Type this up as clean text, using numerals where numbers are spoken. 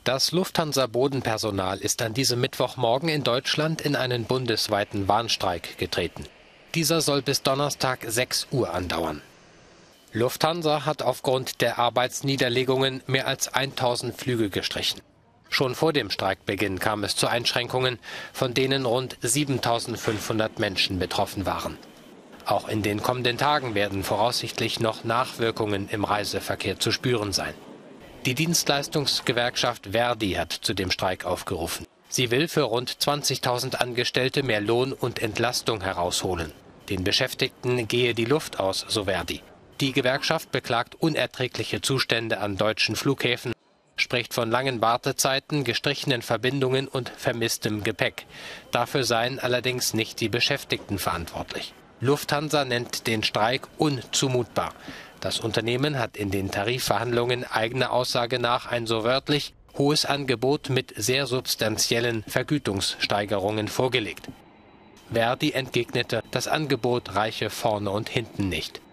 Das Lufthansa-Bodenpersonal ist an diesem Mittwochmorgen in Deutschland in einen bundesweiten Warnstreik getreten. Dieser soll bis Donnerstag 6 Uhr andauern. Lufthansa hat aufgrund der Arbeitsniederlegungen mehr als 1000 Flüge gestrichen. Schon vor dem Streikbeginn kam es zu Einschränkungen, von denen rund 7500 Menschen betroffen waren. Auch in den kommenden Tagen werden voraussichtlich noch Nachwirkungen im Reiseverkehr zu spüren sein. Die Dienstleistungsgewerkschaft ver.di hat zu dem Streik aufgerufen. Sie will für rund 20.000 Angestellte mehr Lohn und Entlastung herausholen. Den Beschäftigten gehe die Luft aus, so ver.di. Die Gewerkschaft beklagt unerträgliche Zustände an deutschen Flughäfen, spricht von langen Wartezeiten, gestrichenen Verbindungen und vermisstem Gepäck. Dafür seien allerdings nicht die Beschäftigten verantwortlich. Lufthansa nennt den Streik unzumutbar. Das Unternehmen hat in den Tarifverhandlungen eigener Aussage nach ein so wörtlich hohes Angebot mit sehr substanziellen Vergütungssteigerungen vorgelegt. ver.di entgegnete, das Angebot reiche vorne und hinten nicht.